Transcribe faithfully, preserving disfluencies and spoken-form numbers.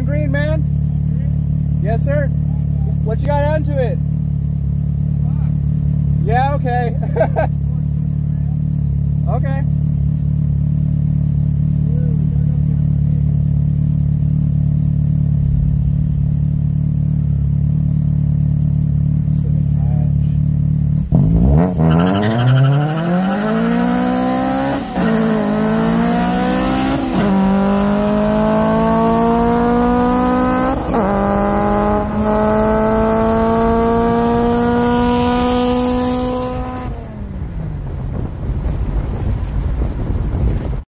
on green, man? Yes, sir. What you got onto it? Yeah, okay. Okay.